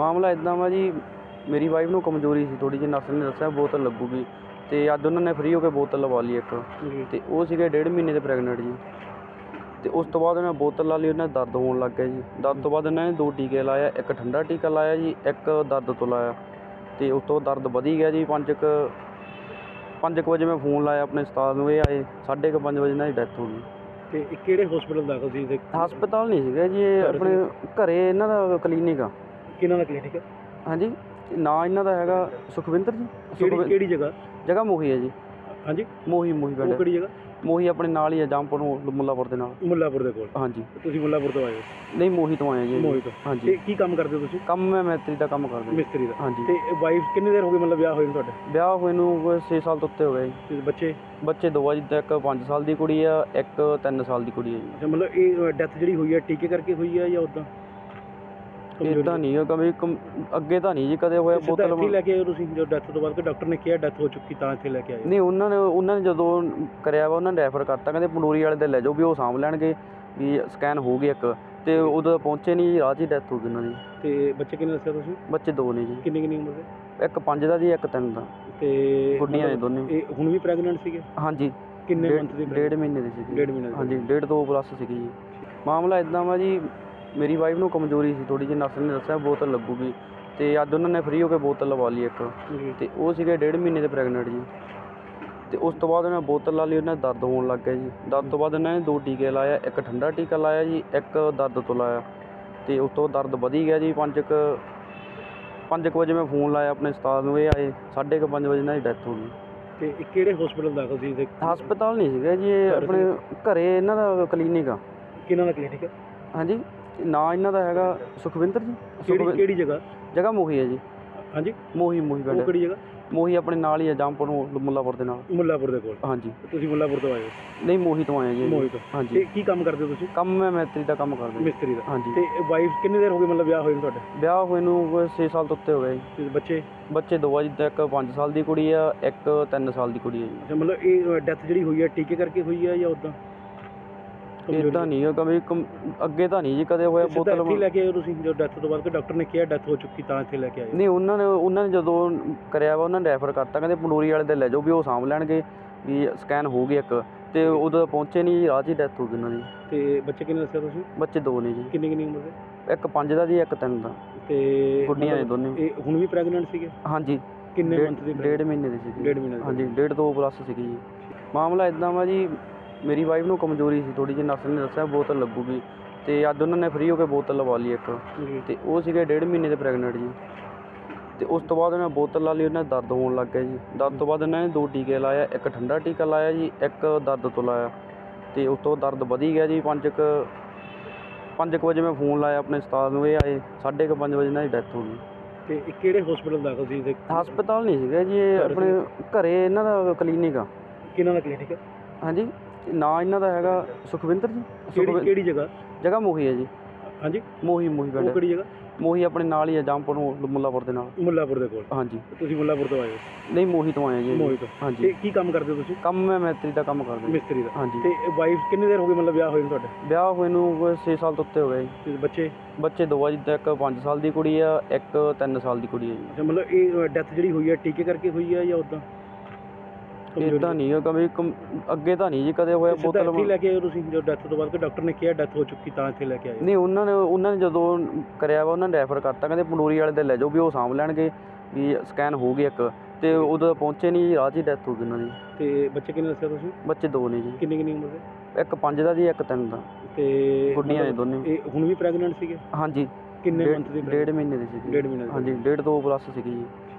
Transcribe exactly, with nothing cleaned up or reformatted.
ਮਾਮਲਾ ਇੱਦਾਂ ਵਾ ਜੀ, ਮੇਰੀ ਵਾਈਫ ਨੂੰ ਕਮਜ਼ੋਰੀ ਸੀ ਥੋੜ੍ਹੀ ਜਿਹੀ, ਨਰਸ ਨੇ ਦੱਸਿਆ ਬੋਤਲ ਲੱਗੂਗੀ ਅਤੇ ਅੱਜ ਉਹਨਾਂ ਨੇ ਫਰੀ ਹੋ ਕੇ ਬੋਤਲ ਲਵਾ ਲਈ ਇੱਕ, ਅਤੇ ਉਹ ਸੀਗੇ ਡੇਢ ਮਹੀਨੇ ਦੇ ਪ੍ਰੈਗਨੈਂਟ ਜੀ। ਅਤੇ ਉਸ ਤੋਂ ਬਾਅਦ ਉਹਨਾਂ ਬੋਤਲ ਲਾ ਲਈ, ਉਹਨਾਂ ਦਾ ਦਰਦ ਹੋਣ ਲੱਗ ਗਿਆ ਜੀ। ਦਰਦ ਤੋਂ ਬਾਅਦ ਉਹਨਾਂ ਨੇ ਦੋ ਟੀਕੇ ਲਾਇਆ, ਇੱਕ ਠੰਡਾ ਟੀਕਾ ਲਾਇਆ ਜੀ, ਇੱਕ ਦਰਦ ਤੋਂ ਲਾਇਆ, ਅਤੇ ਉਸ ਤੋਂ ਦਰਦ ਵਧੀ ਗਿਆ ਜੀ। ਪੰਜ ਕੁ ਪੰਜ ਕੁ ਵਜੇ ਮੈਂ ਫੋਨ ਲਾਇਆ ਆਪਣੇ ਉਸਤਾਦ ਨੂੰ, ਇਹ ਆਏ, ਸਾਢੇ ਕੁ ਪੰਜ ਵਜੇ ਇਹਨਾਂ ਦੀ ਡੈਥ ਹੋ ਗਈ। ਤੇ ਇਹ ਕਿਹੜੇ ਹਸਪੀਟਲ ਦਾਖਲ ਸੀ? ਹਸਪਤਾਲ ਨਹੀਂ ਸੀਗਾ ਜੀ, ਇਹ ਆਪਣੇ ਘਰੇ ਇਹਨਾਂ ਦਾ ਕਲੀਨਿਕ ਆ। ਕਿਹਨਾਂ ਦਾ ਕਲੀਨਿਕ ਹੈ? ਹਾਂਜੀ, ਨਾਂ ਇਹਨਾਂ ਦਾ ਹੈਗਾ ਸੁਖਵਿੰਦਰ ਜੀ। ਕਿਹੜੀ ਕਿਹੜੀ ਜਗ੍ਹਾ? ਜਗ੍ਹਾ ਮੋਹੀ ਹੈ ਜੀ। ਹਾਂਜੀ, ਮੋਹੀ ਮੋਹੀ ਉਹ ਪਿੰਡ ਕਿਹੜੀ ਜਗ੍ਹਾ? ਮੋਹੀ ਆਪਣੇ ਨਾਲ ਹੀ ਹੈ, ਜਾਮਪੁਰ ਨੂੰ ਮੁੱਲਾਪੁਰ ਦੇ ਨਾਲ। ਮੁੱਲਾਪੁਰ ਦੇ ਕੋਲ? ਹਾਂਜੀ। ਤੁਸੀਂ ਮੁੱਲਾਪੁਰ ਤੋਂ ਆਏ ਹੋ? ਨਹੀਂ, ਮੋਹੀ ਤੋਂ ਆਏ ਜੀ। ਮੋਹੀ ਤੋਂ? ਹਾਂਜੀ। ਤੇ ਕੀ ਕੰਮ ਕਰਦੇ ਹੋ ਤੁਸੀਂ? ਕੰਮ ਮੈਂ ਮਿਸਤਰੀ ਦਾ ਕੰਮ ਕਰਦਾ। ਮਿਸਤਰੀ ਦਾ? ਹਾਂਜੀ। ਤੇ ਵਾਈਫ ਕਿੰਨੀ ਦੇਰ ਹੋ ਗਈ ਮਤਲਬ ਵਿਆਹ ਹੋਏ ਨੂੰ ਤੁਹਾਡੇ? ਵਿਆਹ ਹੋਏ ਨੂੰ ਛੇ ਸਾਲ ਤੋਂ ਉੱਤੇ ਹੋ ਗਏ ਜੀ। ਤੇ ਬੱਚੇ? ਬੱਚੇ ਦੋ ਆ ਜੀ, ਇੱਕ ਪੰਜ ਸਾਲ ਦੀ ਕੁੜੀ ਆ, ਇੱਕ ਤਿੰਨ ਸਾਲ ਦੀ ਕੁੜੀ ਹੈ ਜੀ। ਅੱਛਾ, ਮਤਲਬ ਇਹ ਡੈਥ ਜਿਹੜੀ ਹੋਈ ਹੈ ਟੀਕੇ ਕਰਕੇ ਹੋਈ ਹੈ ਜਾਂ ਉੱਦਾਂ? ਇੱਦਾਂ ਨਹੀਂ ਹੈ ਕभी ਕਮ ਅੱਗੇ ਤਾਂ ਨਹੀਂ ਜੀ ਕਦੇ ਹੋਇਆ। ਬੋਤਲ ਇੱਥੇ ਲੈ ਕੇ ਆਏ ਤੁਸੀਂ ਜੋ ਡੈਥ ਤੋਂ ਬਾਅਦ ਕਿ ਡਾਕਟਰ ਨੇ ਕਿਹਾ ਡੈਥ ਹੋ ਚੁੱਕੀ ਤਾਂ ਇੱਥੇ ਲੈ ਕੇ ਆਏ? ਨਹੀਂ, ਉਹਨਾਂ ਨੇ ਉਹਨਾਂ ਨੇ ਜਦੋਂ ਕਰਿਆ ਵਾ ਉਹਨਾਂ ਨੇ ਰੈਫਰ ਕਰਤਾ, ਕਹਿੰਦੇ ਪੰਡੋਰੀ ਵਾਲੇ ਦੇ ਲੈ ਜਾਓ ਵੀ ਉਹ ਸਾਂਭ ਲੈਣਗੇ, ਵੀ ਸਕੈਨ ਹੋ ਗਈ ਇੱਕ, ਅਤੇ ਉਦੋਂ ਪਹੁੰਚੇ ਨਹੀਂ ਜੀ, ਰਾਹ 'ਚ ਹੀ ਡੈਥ ਹੋ ਗਈ ਉਹਨਾਂ ਦੀ। ਤੇ ਬੱਚੇ ਕਿੰਨੇ ਦੱਸਿਆ ਤੁਸੀਂ? ਬੱਚੇ ਦੋ ਨੇ ਜੀ। ਕਿੰਨੀ ਕਿੰਨੀ ਉਮਰ ਦੇ? ਇੱਕ ਪੰਜ ਦਾ ਜੀ, ਇੱਕ ਤਿੰਨ ਦਾ। ਤੇ ਗੁੱਡੀਆਂ ਨੇ ਦੋਨੇ। ਇਹ ਹੁਣ ਵੀ ਪ੍ਰੈਗਨੈਂਟ ਸੀਗੇ? ਹਾਂਜੀ। ਕਿੰਨੇ ਮੰਥ ਦੀ? ਡੇਢ ਮਹੀਨੇ ਦੀ ਸੀਗੀ। ਡੇਢ ਮਹੀਨੇ ਦੀ? ਹਾਂਜੀ, ਡੇਢ ਤੋਂ ਪਲੱਸ ਸੀਗੀ ਜੀ। ਮਾਮਲਾ ਇੱਦਾਂ ਵਾ ਜੀ, ਮੇਰੀ ਵਾਈਫ ਨੂੰ ਕਮਜ਼ੋਰੀ ਸੀ ਥੋੜ੍ਹੀ ਜਿਹੀ, ਨਰਸ ਨੇ ਦੱਸਿਆ ਬੋਤਲ ਲੱਗੂਗੀ, ਅਤੇ ਅੱਜ ਉਹਨਾਂ ਨੇ ਫਰੀ ਹੋ ਕੇ ਬੋਤਲ ਲਵਾ ਲਈ ਇੱਕ, ਅਤੇ ਉਹ ਸੀਗੇ ਡੇਢ ਮਹੀਨੇ ਦੇ ਪ੍ਰੈਗਨੈਂਟ ਜੀ। ਅਤੇ ਉਸ ਤੋਂ ਬਾਅਦ ਉਹਨਾਂ ਬੋਤਲ ਲਾ ਲਈ, ਉਹਨਾਂ ਦਾ ਦਰਦ ਹੋਣ ਲੱਗ ਗਿਆ ਜੀ। ਦਰਦ ਤੋਂ ਬਾਅਦ ਉਹਨਾਂ ਨੇ ਦੋ ਟੀਕੇ ਲਾਇਆ, ਇੱਕ ਠੰਡਾ ਟੀਕਾ ਲਾਇਆ ਜੀ, ਇੱਕ ਦਰਦ ਤੋਂ ਲਾਇਆ, ਅਤੇ ਉਸ ਤੋਂ ਦਰਦ ਵਧੀ ਗਿਆ ਜੀ। ਪੰਜ ਕੁ ਪੰਜ ਕੁ ਵਜੇ ਮੈਂ ਫੋਨ ਲਾਇਆ ਆਪਣੇ ਉਸਤਾਦ ਨੂੰ, ਇਹ ਆਏ, ਸਾਢੇ ਕੁ ਪੰਜ ਵਜੇ ਇਹਨਾਂ ਦੀ ਡੈਥ ਹੋ ਗਈ। ਤੇ ਇਹ ਕਿਹੜੇ ਹਸਪੀਟਲ ਦਾਖਲ ਸੀ? ਹਸਪਤਾਲ ਨਹੀਂ ਸੀਗਾ ਜੀ, ਇਹ ਆਪਣੇ ਘਰੇ ਇਹਨਾਂ ਦਾ ਕਲੀਨਿਕ ਆ। ਕਿਹਨਾਂ ਦਾ ਕਲੀਨਿਕ ਹੈ? ਹਾਂਜੀ, ਨਾਂ ਇਹਨਾਂ ਦਾ ਹੈਗਾ ਸੁਖਵਿੰਦਰ ਜੀ। ਕਿਹੜੀ ਕਿਹੜੀ ਜਗ੍ਹਾ? ਜਗ੍ਹਾ ਮੋਹੀ ਹੈ ਜੀ। ਹਾਂਜੀ, ਮੋਹੀ ਮੋਹੀ ਪਿੰਡ। ਉਹ ਕਿਹੜੀ ਜਗ੍ਹਾ? ਮੋਹੀ ਆਪਣੇ ਨਾਲ ਹੀ ਹੈ, ਜਾਮਪੁਰ ਨੂੰ ਮੁੱਲਾਪੁਰ ਦੇ ਨਾਲ। ਮੁੱਲਾਪੁਰ ਦੇ ਕੋਲ? ਹਾਂਜੀ। ਤੁਸੀਂ ਮੁੱਲਾਪੁਰ ਤੋਂ ਆਏ ਹੋ? ਨਹੀਂ, ਮੋਹੀ ਤੋਂ ਆਏ ਜੀ। ਮੋਹੀ ਤੋਂ? ਹਾਂਜੀ। ਤੇ ਕੀ ਕੰਮ ਕਰਦੇ ਹੋ ਤੁਸੀਂ? ਕੰਮ ਮੈਂ ਮਿਸਤਰੀ ਦਾ ਕੰਮ ਕਰਦਾ। ਮਿਸਤਰੀ ਦਾ? ਹਾਂਜੀ। ਤੇ ਵਾਈਫ ਕਿੰਨੀ ਦੇਰ ਹੋ ਗਈ ਮਤਲਬ ਵਿਆਹ ਹੋਏ ਨੂੰ ਤੁਹਾਡੇ? ਵਿਆਹ ਹੋਏ ਨੂੰ ਛੇ ਸਾਲ ਤੋਂ ਉੱਤੇ ਹੋ ਗਏ ਜੀ। ਤੇ ਬੱਚੇ? ਬੱਚੇ ਦੋ ਆ ਜੀ, ਇੱਕ ਪੰਜ ਸਾਲ ਦੀ ਕੁੜੀ ਆ, ਇੱਕ ਤਿੰਨ ਸਾਲ ਦੀ ਕੁੜੀ ਹੈ ਜੀ। ਅੱਛਾ, ਮਤਲਬ ਇਹ ਡੈਥ ਜਿਹੜੀ ਹੋਈ ਹੈ ਟੀਕੇ ਕਰਕੇ ਹੋਈ ਹੈ ਜਾਂ ਉੱਦਾਂ? ਇੱਦਾਂ ਨਹੀਂ ਹੈ ਕभी ਕਮ ਅੱਗੇ ਤਾਂ ਨਹੀਂ ਜੀ ਕਦੇ ਹੋਇਆ। ਬੋਤਲ ਇੱਥੇ ਲੈ ਕੇ ਆਏ ਤੁਸੀਂ ਜੋ ਡੈਥ ਤੋਂ ਬਾਅਦ ਕਿ ਡਾਕਟਰ ਨੇ ਕਿਹਾ ਡੈਥ ਹੋ ਚੁੱਕੀ ਤਾਂ ਇੱਥੇ ਲੈ ਕੇ ਆਏ? ਨਹੀਂ, ਉਹਨਾਂ ਨੇ ਉਹਨਾਂ ਨੇ ਜਦੋਂ ਕਰਿਆ ਵਾ ਉਹਨਾਂ ਨੇ ਰੈਫਰ ਕਰਤਾ, ਕਹਿੰਦੇ ਪੰਡੋਰੀ ਵਾਲੇ ਦੇ ਲੈ ਜਾਓ ਵੀ ਉਹ ਸਾਂਭ ਲੈਣਗੇ, ਵੀ ਸਕੈਨ ਹੋ ਗਈ ਇੱਕ, ਅਤੇ ਉਦੋਂ ਪਹੁੰਚੇ ਨਹੀਂ ਜੀ, ਰਾਹ 'ਚ ਹੀ ਡੈਥ ਹੋ ਗਈ ਉਹਨਾਂ ਦੀ। ਤੇ ਬੱਚੇ ਕਿੰਨੇ ਦੱਸਿਆ ਤੁਸੀਂ? ਬੱਚੇ ਦੋ ਨੇ ਜੀ। ਕਿੰਨੀ ਕਿੰਨੀ ਉਮਰ ਦੇ? ਇੱਕ ਪੰਜ ਦਾ ਜੀ, ਇੱਕ ਤਿੰਨ ਦਾ। ਤੇ ਗੁੱਡੀਆਂ ਨੇ ਦੋਨੇ। ਇਹ ਹੁਣ ਵੀ ਪ੍ਰੈਗਨੈਂਟ ਸੀਗੇ? ਹਾਂਜੀ। ਕਿੰਨੇ ਮੰਥ ਦੀ? ਡੇਢ ਮਹੀਨੇ ਦੀ ਸੀਗੀ। ਡੇਢ ਮਹੀਨੇ ਦੀ? ਹਾਂਜੀ, ਡੇਢ ਤੋਂ ਪਲੱਸ ਸੀਗੀ ਜੀ। ਮਾਮਲਾ ਇੱਦਾਂ ਵਾ ਜੀ, ਮੇਰੀ ਵਾਈਫ ਨੂੰ ਕਮਜ਼ੋਰੀ ਸੀ ਥੋੜ੍ਹੀ ਜਿਹੀ, ਨਰਸ ਨੇ ਦੱਸਿਆ ਬੋਤਲ ਲੱਗੂਗੀ, ਅਤੇ ਅੱਜ ਉਹਨਾਂ ਨੇ ਫਰੀ ਹੋ ਕੇ ਬੋਤਲ ਲਵਾ ਲਈ ਇੱਕ, ਅਤੇ ਉਹ ਸੀਗੇ ਡੇਢ ਮਹੀਨੇ ਦੇ ਪ੍ਰੈਗਨੈਂਟ ਜੀ। ਅਤੇ ਉਸ ਤੋਂ ਬਾਅਦ ਉਹਨਾਂ ਬੋਤਲ ਲਾ ਲਈ, ਉਹਨਾਂ ਦਾ ਦਰਦ ਹੋਣ ਲੱਗ ਗਿਆ ਜੀ। ਦਰਦ ਤੋਂ ਬਾਅਦ ਉਹਨਾਂ ਨੇ ਦੋ ਟੀਕੇ ਲਾਇਆ, ਇੱਕ ਠੰਡਾ ਟੀਕਾ ਲਾਇਆ ਜੀ, ਇੱਕ ਦਰਦ ਤੋਂ ਲਾਇਆ, ਅਤੇ ਉਸ ਤੋਂ ਦਰਦ ਵਧੀ ਗਿਆ ਜੀ। ਪੰਜ ਕੁ ਪੰਜ ਕੁ ਵਜੇ ਮੈਂ ਫੋਨ ਲਾਇਆ ਆਪਣੇ ਉਸਤਾਦ ਨੂੰ, ਇਹ ਆਏ, ਸਾਢੇ ਕੁ ਪੰਜ ਵਜੇ ਇਹਨਾਂ ਦੀ ਡੈਥ ਹੋ ਗਈ। ਤੇ ਇਹ ਕਿਹੜੇ ਹਸਪੀਟਲ ਦਾਖਲ ਸੀ? ਹਸਪਤਾਲ ਨਹੀਂ ਸੀਗਾ ਜੀ, ਇਹ ਆਪਣੇ ਘਰੇ ਇਹਨਾਂ ਦਾ ਕਲੀਨਿਕ ਆ। ਕਿਹਨਾਂ ਦਾ ਕਲੀਨਿਕ ਹੈ? ਹਾਂਜੀ, ਨਾਂ ਇਹਨਾਂ ਦਾ ਹੈਗਾ ਸੁਖਵਿੰਦਰ ਜੀ। ਕਿਹੜੀ ਕਿਹੜੀ ਜਗ੍ਹਾ? ਜਗ੍ਹਾ ਮੋਹੀ ਹੈ ਜੀ। ਹਾਂਜੀ। ਮੋਹੀ ਮੋਹੀ ਉਹ ਪਿੰਡ। ਕਿਹੜੀ ਜਗ੍ਹਾ? ਮੋਹੀ ਆਪਣੇ ਨਾਲ ਹੀ ਹੈ, ਜਾਮਪੁਰ ਨੂੰ ਮੁੱਲਾਪੁਰ ਦੇ ਨਾਲ। ਮੁੱਲਾਪੁਰ ਦੇ ਕੋਲ? ਹਾਂਜੀ। ਤੁਸੀਂ ਮੁੱਲਾਪੁਰ ਤੋਂ ਆਏ ਹੋ? ਨਹੀਂ, ਮੋਹੀ ਤੋਂ ਆਏ ਜੀ। ਮੋਹੀ ਤੋਂ? ਹਾਂਜੀ। ਤੇ ਕੀ ਕੰਮ ਕਰਦੇ ਹੋ ਤੁਸੀਂ? ਕੰਮ ਮੈਂ ਮਿਸਤਰੀ ਦਾ ਕੰਮ ਕਰਦਾ। ਮਿਸਤਰੀ ਦਾ? ਹਾਂਜੀ। ਤੇ ਵਾਈਫ ਕਿੰਨੀ ਦੇਰ ਹੋ ਗਈ ਮਤਲਬ ਵਿਆਹ ਹੋਏ ਨੂੰ ਤੁਹਾਡੇ? ਵਿਆਹ ਹੋਏ ਨੂੰ ਛੇ ਸਾਲ ਤੋਂ ਉੱਤੇ ਹੋ ਗਏ ਜੀ। ਤੇ ਬੱਚੇ? ਬੱਚੇ ਦੋ ਆ ਜੀ, ਇੱਕ ਪੰਜ ਸਾਲ ਦੀ ਕੁੜੀ ਆ, ਇੱਕ ਤਿੰਨ ਸਾਲ ਦੀ ਕੁੜੀ ਹੈ ਜੀ। ਅੱਛਾ, ਮਤਲਬ ਇਹ ਡੈਥ ਜਿਹੜੀ ਹੋਈ ਹੈ ਟੀਕੇ ਕਰਕੇ ਹੋਈ ਹੈ ਜਾਂ ਉੱਦਾਂ? ਇੱਦਾਂ ਨਹੀਂ ਹੈ ਕभी ਕਮ ਅੱਗੇ ਤਾਂ ਨਹੀਂ ਜੀ ਕਦੇ ਹੋਇਆ। ਬੋਤਲ ਇੱਥੇ ਲੈ ਕੇ ਆਏ ਤੁਸੀਂ ਜੋ ਡੈਥ ਤੋਂ ਬਾਅਦ ਕਿ ਡਾਕਟਰ ਨੇ ਕਿਹਾ ਡੈਥ ਹੋ ਚੁੱਕੀ ਤਾਂ ਇੱਥੇ ਲੈ ਕੇ ਆਏ? ਨਹੀਂ, ਉਹਨਾਂ ਨੇ ਉਹਨਾਂ ਨੇ ਜਦੋਂ ਕਰਿਆ ਵਾ ਉਹਨਾਂ ਨੇ ਰੈਫਰ ਕਰਤਾ, ਕਹਿੰਦੇ ਪੰਡੋਰੀ ਵਾਲੇ ਦੇ ਲੈ ਜਾਓ ਵੀ ਉਹ ਸਾਂਭ ਲੈਣਗੇ, ਵੀ ਸਕੈਨ ਹੋ ਗਈ ਇੱਕ, ਅਤੇ ਉਦੋਂ ਪਹੁੰਚੇ ਨਹੀਂ ਜੀ, ਰਾਹ 'ਚ ਹੀ ਡੈਥ ਹੋ ਗਈ ਉਹਨਾਂ ਦੀ। ਤੇ ਬੱਚੇ ਕਿੰਨੇ ਦੱਸਿਆ ਤੁਸੀਂ? ਬੱਚੇ ਦੋ ਨੇ ਜੀ। ਕਿੰਨੀ ਕਿੰਨੀ ਉਮਰ ਦੇ? ਇੱਕ ਪੰਜ ਦਾ ਜੀ, ਇੱਕ ਤਿੰਨ ਦਾ। ਤੇ ਗੁੱਡੀਆਂ ਨੇ ਦੋਨੇ। ਇਹ ਹੁਣ ਵੀ ਪ੍ਰੈਗਨੈਂਟ ਸੀਗੇ? ਹਾਂਜੀ। ਕਿੰਨੇ ਮੰਥ ਦੀ? ਡੇਢ ਮਹੀਨੇ ਦੀ ਸੀਗੀ। ਡੇਢ ਮਹੀਨੇ ਦੀ? ਹਾਂਜੀ, ਡੇਢ ਤੋਂ ਪਲੱਸ ਸੀਗੀ ਜੀ।